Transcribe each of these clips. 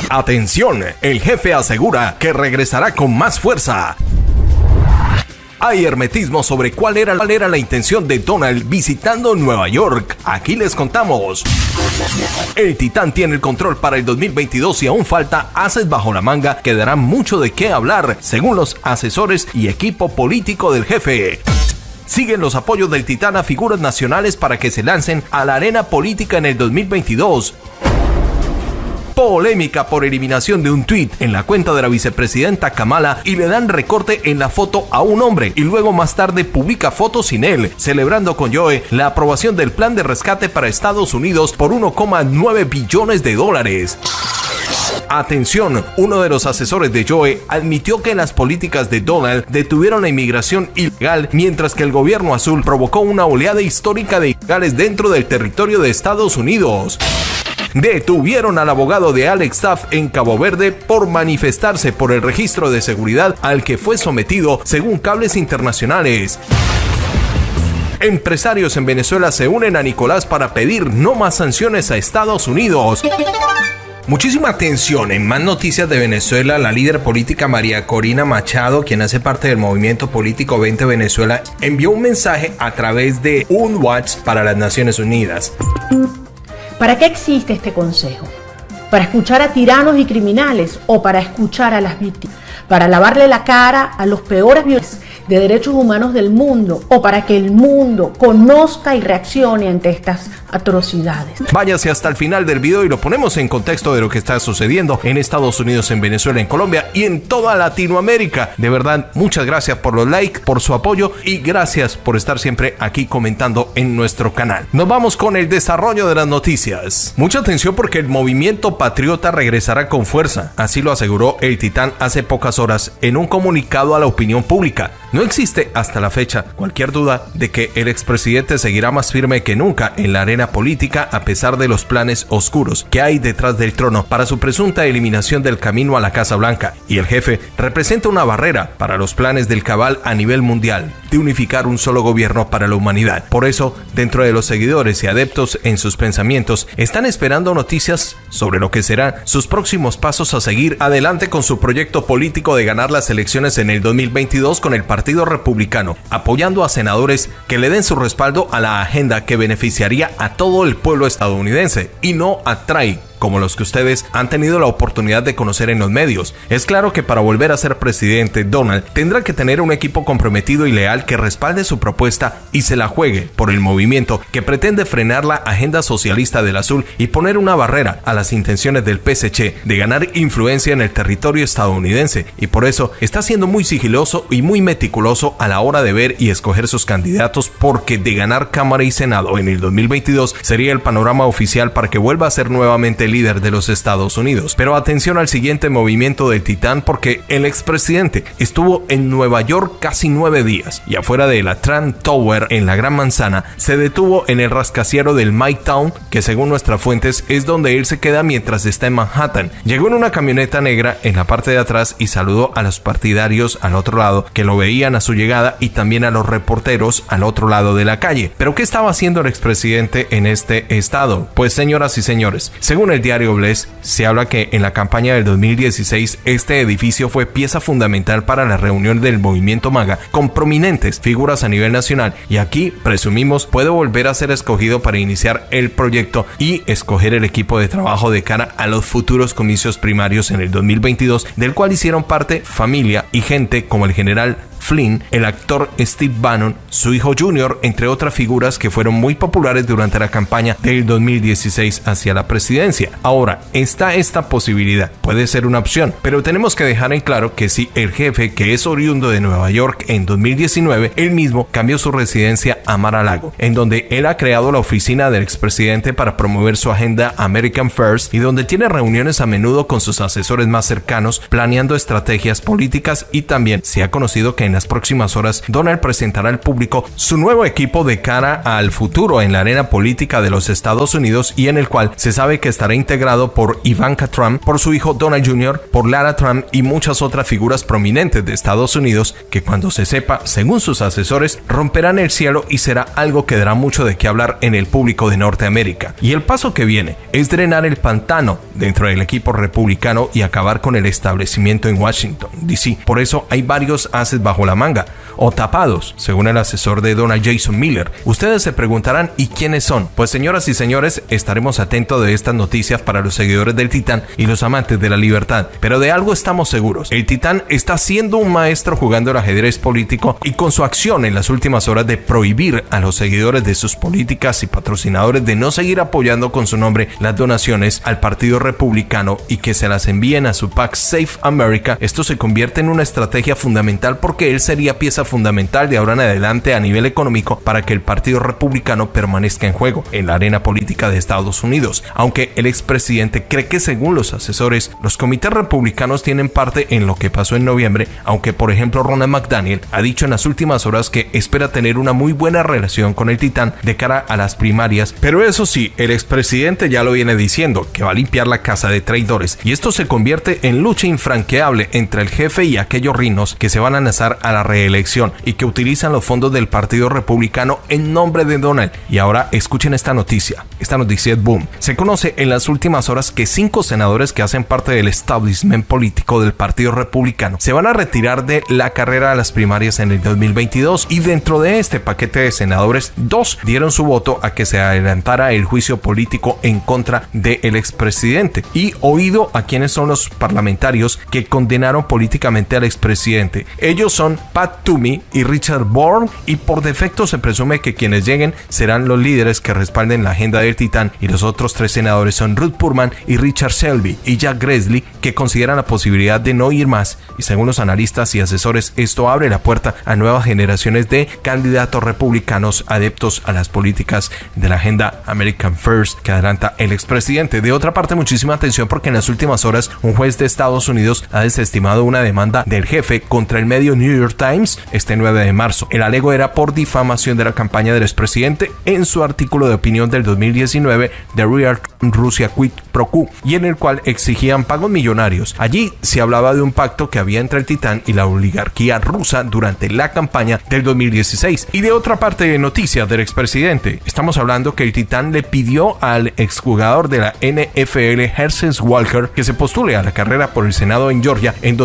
Atención, el jefe asegura que regresará con más fuerza. Hay hermetismo sobre cuál era la intención de Donald visitando Nueva York. Aquí les contamos. El Titán tiene el control para el 2022 y aún falta ases bajo la manga que dará mucho de qué hablar, según los asesores y equipo político del jefe. Siguen los apoyos del Titán a figuras nacionales para que se lancen a la arena política en el 2022. Polémica por eliminación de un tuit en la cuenta de la vicepresidenta Kamala y le dan recorte en la foto a un hombre y luego más tarde publica fotos sin él, celebrando con Joe la aprobación del plan de rescate para Estados Unidos por 1,9 billones de dólares. Atención, uno de los asesores de Joe admitió que las políticas de Donald detuvieron la inmigración ilegal, mientras que el gobierno azul provocó una oleada histórica de ilegales dentro del territorio de Estados Unidos. Detuvieron al abogado de Alex Saab en Cabo Verde por manifestarse por el registro de seguridad al que fue sometido, según cables internacionales. Empresarios en Venezuela se unen a Nicolás para pedir no más sanciones a Estados Unidos. Muchísima atención. En más noticias de Venezuela, la líder política María Corina Machado, quien hace parte del movimiento político 20 Venezuela, envió un mensaje a través de un WhatsApp para las Naciones Unidas. ¿Para qué existe este consejo? ¿Para escuchar a tiranos y criminales o para escuchar a las víctimas? ¿Para lavarle la cara a los peores violadores de derechos humanos del mundo o para que el mundo conozca y reaccione ante estas atrocidades? Váyase hasta el final del video y lo ponemos en contexto de lo que está sucediendo en Estados Unidos, en Venezuela, en Colombia y en toda Latinoamérica. De verdad, muchas gracias por los likes, por su apoyo y gracias por estar siempre aquí comentando en nuestro canal. Nos vamos con el desarrollo de las noticias. Mucha atención porque el movimiento patriota regresará con fuerza. Así lo aseguró el Titán hace pocas horas en un comunicado a la opinión pública. No existe hasta la fecha cualquier duda de que el expresidente seguirá más firme que nunca en la arena política a pesar de los planes oscuros que hay detrás del trono para su presunta eliminación del camino a la Casa Blanca, y el jefe representa una barrera para los planes del cabal a nivel mundial de unificar un solo gobierno para la humanidad. Por eso, dentro de los seguidores y adeptos en sus pensamientos, están esperando noticias sobre lo que serán sus próximos pasos a seguir adelante con su proyecto político de ganar las elecciones en el 2022 con el Partido Republicano, apoyando a senadores que le den su respaldo a la agenda que beneficiaría a todo el pueblo estadounidense y no atrae como los que ustedes han tenido la oportunidad de conocer en los medios. Es claro que para volver a ser presidente, Donald tendrá que tener un equipo comprometido y leal que respalde su propuesta y se la juegue por el movimiento que pretende frenar la agenda socialista del azul y poner una barrera a las intenciones del PSC de ganar influencia en el territorio estadounidense, y por eso está siendo muy sigiloso y muy meticuloso a la hora de ver y escoger sus candidatos, porque de ganar Cámara y Senado en el 2022 sería el panorama oficial para que vuelva a ser nuevamente líder de los Estados Unidos. Pero atención al siguiente movimiento del Titán, porque el expresidente estuvo en Nueva York casi 9 días y afuera de la Trump Tower en la Gran Manzana se detuvo en el rascacielos del Midtown, que según nuestras fuentes es donde él se queda mientras está en Manhattan. Llegó en una camioneta negra en la parte de atrás y saludó a los partidarios al otro lado que lo veían a su llegada y también a los reporteros al otro lado de la calle. ¿Pero qué estaba haciendo el expresidente en este estado? Pues señoras y señores, según el diario Bless, se habla que en la campaña del 2016 este edificio fue pieza fundamental para la reunión del movimiento MAGA con prominentes figuras a nivel nacional, y aquí presumimos puede volver a ser escogido para iniciar el proyecto y escoger el equipo de trabajo de cara a los futuros comicios primarios en el 2022, del cual hicieron parte familia y gente como el general Flynn, el actor Steve Bannon, su hijo Junior, entre otras figuras que fueron muy populares durante la campaña del 2016 hacia la presidencia. Ahora, está esta posibilidad, puede ser una opción, pero tenemos que dejar en claro que si el jefe, que es oriundo de Nueva York en 2019, él mismo cambió su residencia a Mar-a-Lago, en donde él ha creado la oficina del expresidente para promover su agenda American First y donde tiene reuniones a menudo con sus asesores más cercanos, planeando estrategias políticas, y también se ha conocido que en las próximas horas Donald presentará al público su nuevo equipo de cara al futuro en la arena política de los Estados Unidos, y en el cual se sabe que estará integrado por Ivanka Trump, por su hijo Donald Jr., por Lara Trump y muchas otras figuras prominentes de Estados Unidos que, cuando se sepa, según sus asesores, romperán el cielo y será algo que dará mucho de qué hablar en el público de Norteamérica. Y el paso que viene es drenar el pantano dentro del equipo republicano y acabar con el establecimiento en Washington, D.C. Por eso hay varios ases bajo la manga, o tapados, según el asesor de Donald, Jason Miller. Ustedes se preguntarán, ¿y quiénes son? Pues, señoras y señores, estaremos atentos de estas noticias para los seguidores del Titán y los amantes de la libertad. Pero de algo estamos seguros: el Titán está siendo un maestro jugando el ajedrez político, y con su acción en las últimas horas de prohibir a los seguidores de sus políticas y patrocinadores de no seguir apoyando con su nombre las donaciones al Partido Republicano y que se las envíen a su PAC Save America, esto se convierte en una estrategia fundamental, porque él sería pieza fundamental de ahora en adelante a nivel económico para que el Partido Republicano permanezca en juego en la arena política de Estados Unidos. Aunque el expresidente cree que, según los asesores, los comités republicanos tienen parte en lo que pasó en noviembre, aunque por ejemplo Ronald McDaniel ha dicho en las últimas horas que espera tener una muy buena relación con el Titán de cara a las primarias. Pero eso sí, el expresidente ya lo viene diciendo, que va a limpiar la casa de traidores, y esto se convierte en lucha infranqueable entre el jefe y aquellos rinos que se van a lanzar a la reelección y que utilizan los fondos del Partido Republicano en nombre de Donald. Y ahora escuchen esta noticia es boom. Se conoce en las últimas horas que 5 senadores que hacen parte del establishment político del Partido Republicano se van a retirar de la carrera a las primarias en el 2022, y dentro de este paquete de senadores, 2 dieron su voto a que se adelantara el juicio político en contra del expresidente. Y oído a quienes son los parlamentarios que condenaron políticamente al expresidente. Ellos son Pat Toomey y Richard Bourne, y por defecto se presume que quienes lleguen serán los líderes que respalden la agenda del Titán, y los otros 3 senadores son Ruth Purman y Richard Shelby y Jack Grassley, que consideran la posibilidad de no ir más, y según los analistas y asesores, esto abre la puerta a nuevas generaciones de candidatos republicanos adeptos a las políticas de la agenda American First que adelanta el expresidente. De otra parte, muchísima atención, porque en las últimas horas un juez de Estados Unidos ha desestimado una demanda del jefe contra el medio New York Times este 9 de marzo. El alego era por difamación de la campaña del expresidente en su artículo de opinión del 2019 de Real Russia Quid Pro Quo, y en el cual exigían pagos millonarios. Allí se hablaba de un pacto que había entre el Titán y la oligarquía rusa durante la campaña del 2016. Y de otra parte, de noticias del expresidente, estamos hablando que el Titán le pidió al exjugador de la NFL, Herschel Walker, que se postule a la carrera por el Senado en Georgia en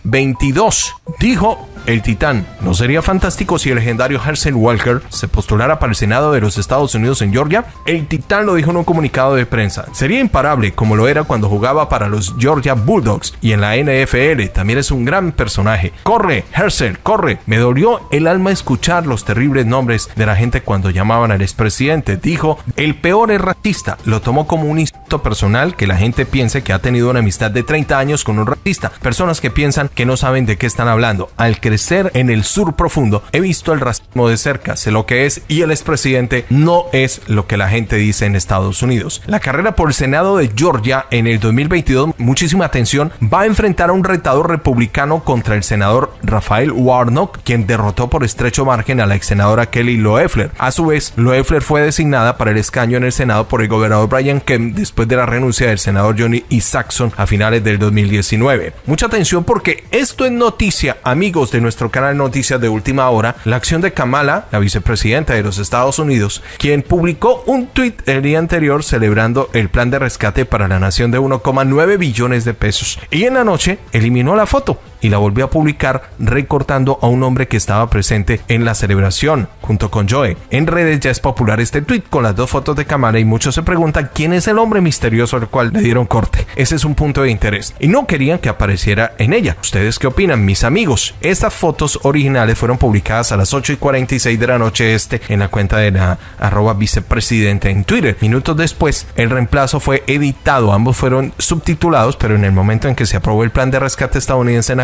2022. Dijo el Titán: ¿no sería fantástico si el legendario Herschel Walker se postulara para el Senado de los Estados Unidos en Georgia? El Titán lo dijo en un comunicado de prensa. Sería imparable, como lo era cuando jugaba para los Georgia Bulldogs y en la NFL. También es un gran personaje. Corre, Herschel, corre. Me dolió el alma escuchar los terribles nombres de la gente cuando llamaban al expresidente. Dijo: el peor es racista. Lo tomó como un insulto personal que la gente piense que ha tenido una amistad de 30 años con un racista. Personas que piensan que no saben de qué están hablando. Al crecer en el sur profundo, he visto el racismo de cerca, sé lo que es, y el expresidente no es lo que la gente dice en Estados Unidos. La carrera por el Senado de Georgia en el 2022, muchísima atención, va a enfrentar a un retador republicano contra el senador Raphael Warnock, quien derrotó por estrecho margen a la ex senadora Kelly Loeffler. A su vez, Loeffler fue designada para el escaño en el Senado por el gobernador Brian Kemp después de la renuncia del senador Johnny Isakson a finales del 2019. Mucha atención, porque esto es noticia, amigos de nuestro canal Noticias de Última Hora. La acción de Kamala, la vicepresidenta de los Estados Unidos, quien publicó un tuit el día anterior celebrando el plan de rescate para la nación de 1,9 billones de pesos, y en la noche eliminó la foto y la volvió a publicar recortando a un hombre que estaba presente en la celebración junto con Joe. En redes ya es popular este tweet con las 2 fotos de Kamala, y muchos se preguntan quién es el hombre misterioso al cual le dieron corte. Ese es un punto de interés y no querían que apareciera en ella. ¿Ustedes qué opinan, mis amigos? Estas fotos originales fueron publicadas a las 8:46 de la noche en la cuenta de la @vicepresidente en Twitter. Minutos después, el reemplazo fue editado. Ambos fueron subtitulados, pero en el momento en que se aprobó el plan de rescate estadounidense en la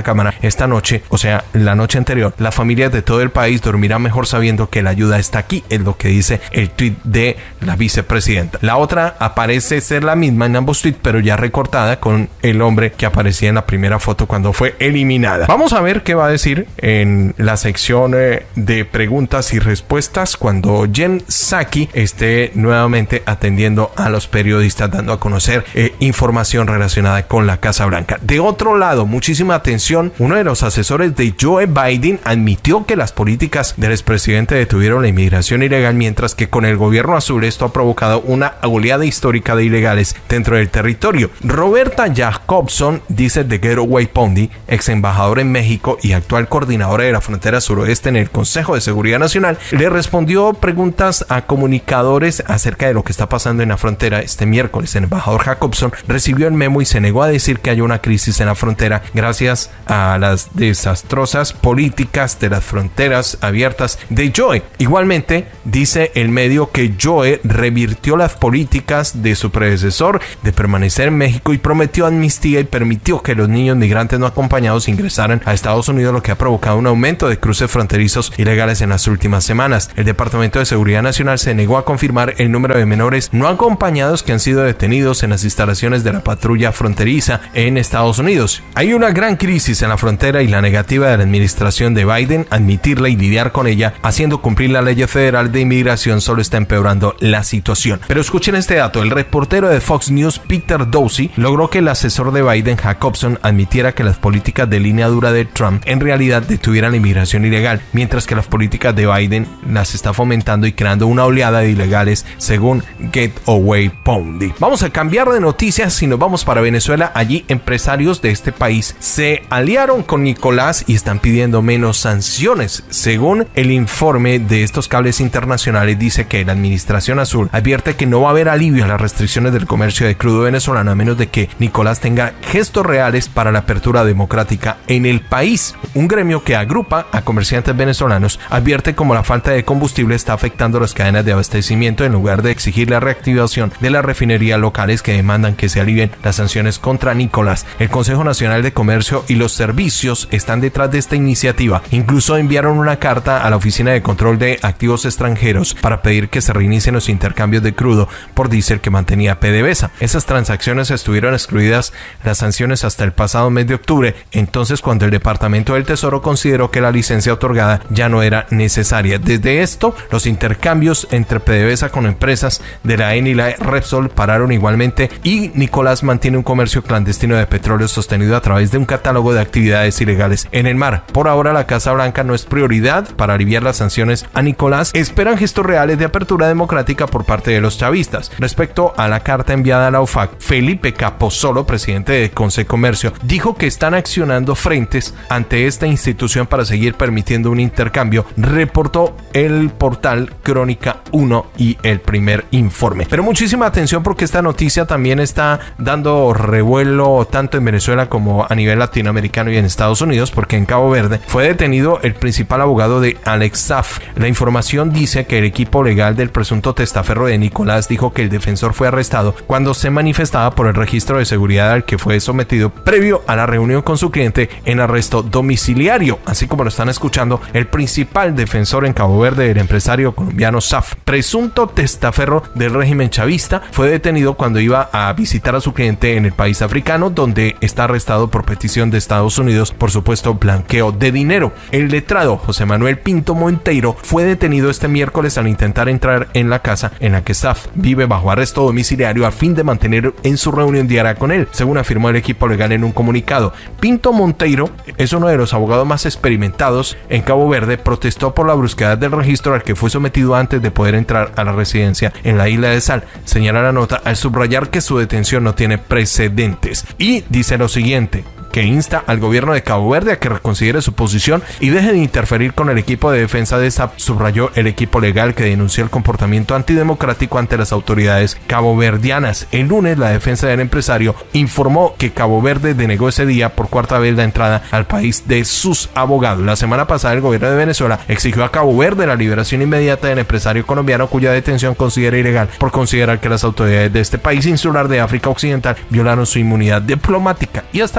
cámara esta noche, o sea, la noche anterior, las familias de todo el país dormirán mejor sabiendo que la ayuda está aquí, es lo que dice el tweet de la vicepresidenta. La otra aparece ser la misma en ambos tweets, pero ya recortada con el hombre que aparecía en la primera foto cuando fue eliminada. Vamos a ver qué va a decir en la sección de preguntas y respuestas cuando Jen Psaki esté nuevamente atendiendo a los periodistas, dando a conocer información relacionada con la Casa Blanca. De otro lado, muchísima atención, uno de los asesores de Joe Biden admitió que las políticas del expresidente detuvieron la inmigración ilegal, mientras que con el gobierno azul esto ha provocado una oleada histórica de ilegales dentro del territorio. Roberta Jacobson, dice de Getaway Pondy, ex embajador en México y actual coordinadora de la frontera suroeste en el Consejo de Seguridad Nacional, le respondió preguntas a comunicadores acerca de lo que está pasando en la frontera. Este miércoles el embajador Jacobson recibió el memo y se negó a decir que hay una crisis en la frontera gracias a las desastrosas políticas de las fronteras abiertas de Joe. Igualmente, dice el medio que Joe revirtió las políticas de su predecesor de permanecer en México y prometió amnistía y permitió que los niños migrantes no acompañados ingresaran a Estados Unidos, lo que ha provocado un aumento de cruces fronterizos ilegales en las últimas semanas. El Departamento de Seguridad Nacional se negó a confirmar el número de menores no acompañados que han sido detenidos en las instalaciones de la patrulla fronteriza en Estados Unidos. Hay una gran crisis en la frontera y la negativa de la administración de Biden admitirla y lidiar con ella, haciendo cumplir la ley federal de inmigración, solo está empeorando la situación. Pero escuchen este dato: el reportero de Fox News Peter Doocy logró que el asesor de Biden, Jacobson, admitiera que las políticas de línea dura de Trump en realidad detuvieran la inmigración ilegal, mientras que las políticas de Biden las está fomentando y creando una oleada de ilegales, según Getaway Pondy. Vamos a cambiar de noticias y nos vamos para Venezuela. Allí empresarios de este país se aliaron con Nicolás y están pidiendo menos sanciones. Según el informe de estos cables internacionales, dice que la administración azul advierte que no va a haber alivio a las restricciones del comercio de crudo venezolano a menos de que Nicolás tenga gestos reales para la apertura democrática en el país. Un gremio que agrupa a comerciantes venezolanos advierte como la falta de combustible está afectando las cadenas de abastecimiento en lugar de exigir la reactivación de las refinerías locales que demandan que se alivien las sanciones contra Nicolás. El Consejo Nacional de Comercio y los Servicios están detrás de esta iniciativa. Incluso enviaron una carta a la Oficina de Control de Activos Extranjeros para pedir que se reinicien los intercambios de crudo por diésel que mantenía PDVSA. Esas transacciones estuvieron excluidas las sanciones hasta el pasado mes de octubre, entonces cuando el Departamento del Tesoro consideró que la licencia otorgada ya no era necesaria. Desde esto, los intercambios entre PDVSA con empresas de la ENI y la Repsol pararon igualmente y Nicolás mantiene un comercio clandestino de petróleo sostenido a través de un catálogo de actividades ilegales en el mar. Por ahora, la Casa Blanca no es prioridad para aliviar las sanciones a Nicolás. Esperan gestos reales de apertura democrática por parte de los chavistas. Respecto a la carta enviada a la OFAC, Felipe Capozolo, presidente de Consecomercio, dijo que están accionando frentes ante esta institución para seguir permitiendo un intercambio, reportó el portal Crónica 1 y El Primer Informe. Pero muchísima atención porque esta noticia también está dando revuelo tanto en Venezuela como a nivel latinoamericano y en Estados Unidos, porque en Cabo Verde fue detenido el principal abogado de Alex Saab. La información dice que el equipo legal del presunto testaferro de Nicolás dijo que el defensor fue arrestado cuando se manifestaba por el registro de seguridad al que fue sometido previo a la reunión con su cliente en arresto domiciliario. Así como lo están escuchando, el principal defensor en Cabo Verde, el empresario colombiano Saab, presunto testaferro del régimen chavista, fue detenido cuando iba a visitar a su cliente en el país africano, donde está arrestado por petición de Estados Unidos por supuesto blanqueo de dinero. El letrado José Manuel Pinto Monteiro fue detenido este miércoles al intentar entrar en la casa en la que Saab vive bajo arresto domiciliario a fin de mantener en su reunión diaria con él, según afirmó el equipo legal en un comunicado. Pinto Monteiro es uno de los abogados más experimentados en Cabo Verde. Protestó por la brusquedad del registro al que fue sometido antes de poder entrar a la residencia en la isla de Sal. Señala la nota al subrayar que su detención no tiene precedentes y dice lo siguiente: que insta al gobierno de Cabo Verde a que reconsidere su posición y deje de interferir con el equipo de defensa de Saab, subrayó el equipo legal que denunció el comportamiento antidemocrático ante las autoridades caboverdianas. El lunes, la defensa del empresario informó que Cabo Verde denegó ese día por cuarta vez la entrada al país de sus abogados. La semana pasada, el gobierno de Venezuela exigió a Cabo Verde la liberación inmediata del empresario colombiano cuya detención considera ilegal por considerar que las autoridades de este país insular de África Occidental violaron su inmunidad diplomática, y hasta el momento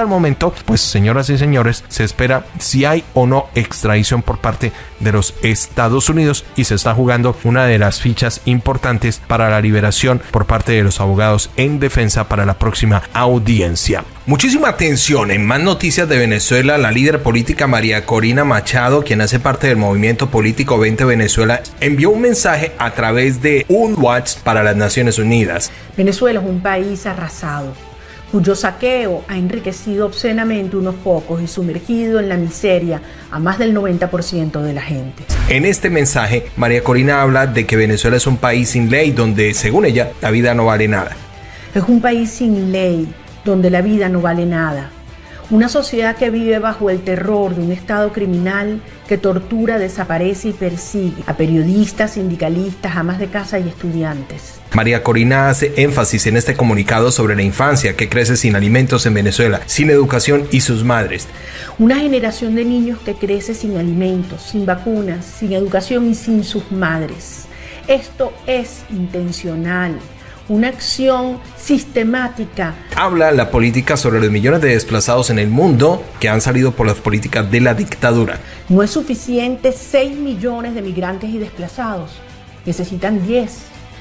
momento, pues señoras y señores, se espera si hay o no extradición por parte de los Estados Unidos y se está jugando una de las fichas importantes para la liberación por parte de los abogados en defensa para la próxima audiencia. Muchísima atención, en más noticias de Venezuela, la líder política María Corina Machado, quien hace parte del movimiento político 20 Venezuela, envió un mensaje a través de un WhatsApp para las Naciones Unidas. Venezuela es un país arrasado, cuyo saqueo ha enriquecido obscenamente unos pocos y sumergido en la miseria a más del 90% de la gente. En este mensaje, María Corina habla de que Venezuela es un país sin ley donde, según ella, la vida no vale nada. Es un país sin ley, donde la vida no vale nada. Una sociedad que vive bajo el terror de un Estado criminal que tortura, desaparece y persigue a periodistas, sindicalistas, amas de casa y estudiantes. María Corina hace énfasis en este comunicado sobre la infancia que crece sin alimentos en Venezuela, sin educación y sus madres. Una generación de niños que crece sin alimentos, sin vacunas, sin educación y sin sus madres. Esto es intencional. Una acción sistemática. Habla la política sobre los millones de desplazados en el mundo que han salido por las políticas de la dictadura. No es suficiente 6 millones de migrantes y desplazados. Necesitan 10,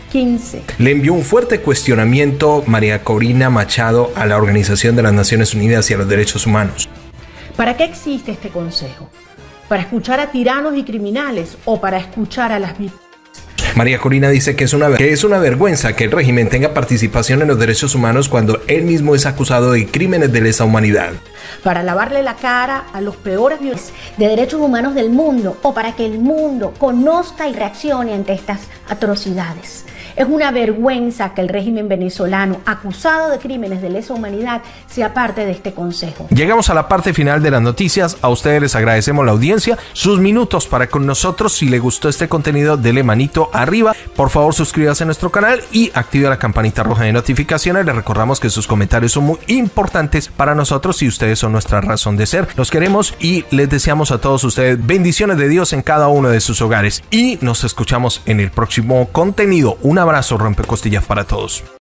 15. Le envió un fuerte cuestionamiento María Corina Machado a la Organización de las Naciones Unidas y a los Derechos Humanos. ¿Para qué existe este consejo? ¿Para escuchar a tiranos y criminales o para escuchar a las víctimas? María Corina dice que es una vergüenza que el régimen tenga participación en los derechos humanos cuando él mismo es acusado de crímenes de lesa humanidad. Para lavarle la cara a los peores violadores de derechos humanos del mundo o para que el mundo conozca y reaccione ante estas atrocidades. Es una vergüenza que el régimen venezolano, acusado de crímenes de lesa humanidad, sea parte de este consejo. Llegamos a la parte final de las noticias. A ustedes les agradecemos la audiencia, sus minutos para con nosotros. Si le gustó este contenido, dele manito arriba. Por favor, suscríbase a nuestro canal y active la campanita roja de notificaciones. Les recordamos que sus comentarios son muy importantes para nosotros y ustedes son nuestra razón de ser. Los queremos y les deseamos a todos ustedes bendiciones de Dios en cada uno de sus hogares. Y nos escuchamos en el próximo contenido. Un abrazo rompecostillas para todos.